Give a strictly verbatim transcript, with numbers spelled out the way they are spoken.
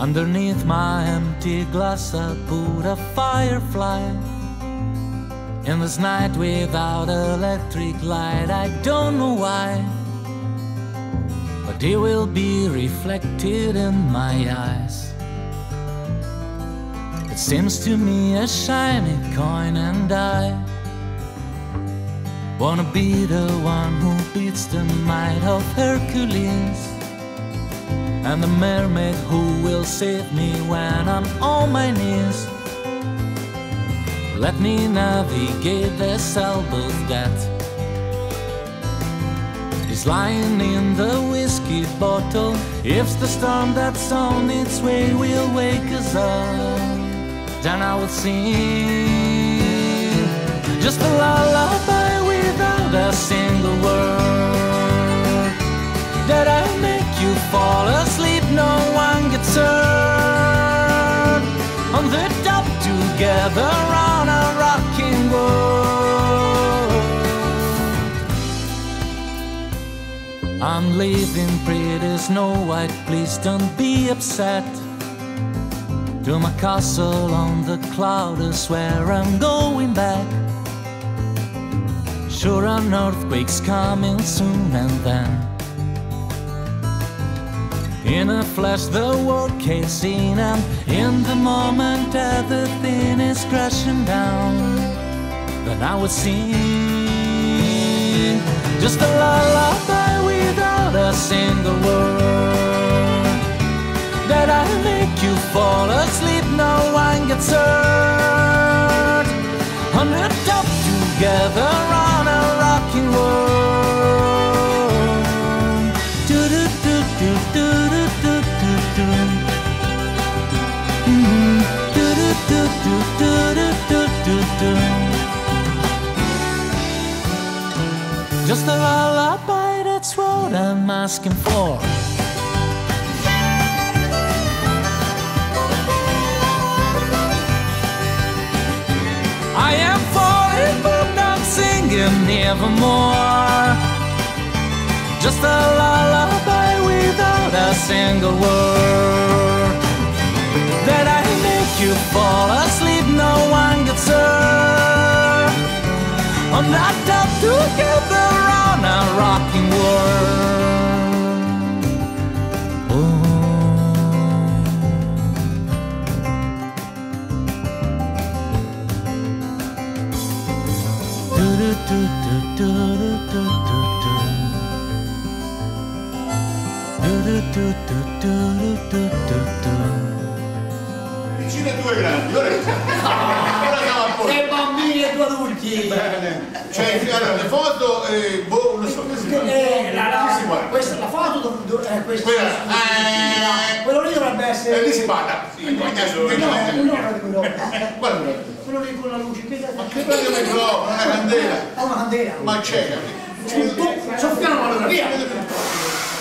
Underneath my empty glass I put a firefly. In this night without electric light, I don't know why, but it will be reflected in my eyes. It seems to me a shiny coin, and I wanna be the one who beats the might of Hercules, and the mermaid who will save me when I'm on my knees. Let me navigate the sailboat that is lying in the whiskey bottle. If the storm that's on its way will wake us up, then I will sing just a lullaby without a single word, that I make you fall asleep, no one gets hurt. On the top together on a rocking world. I'm leaving pretty Snow White, please don't be upset. To my castle on the cloud is where I'm going back. Sure, an earthquake's coming soon, and then in a flash the world caves in, and in the moment everything is crashing down, then I would sing just a lullaby without a single word, that I make you fall asleep, no one gets hurt. On the top together on a rocking world. Do do do do do do do do do. Mm-hmm. Do do do do do do do do. Just a lullaby, that's what I'm asking for. I am falling but not singing nevermore. Just a lullaby without a single word, that I make you fall asleep, no one gets hurt. On that top together on a rocking world. Oh. Do do do do do do do do. Do do do do do do do do. Vicino a due grandi, ora ora siamo a posto. Tre bambini e due adulti. Bene. Cioè, allora, le foto, eh, boh, non so che si guarda. Eh, la, la, Chi si guarda? questa, la foto dov- dov- eh, questa, Quella, eh, eh, quello lì dovrebbe essere. E lì si parla. Sì, poi adesso No, che no, non è. no, quello, Quello non è. quello lì con la luce. Che Ma che bello microfono, una candela. ha una candela. Ma c'è. Soffiano allora via.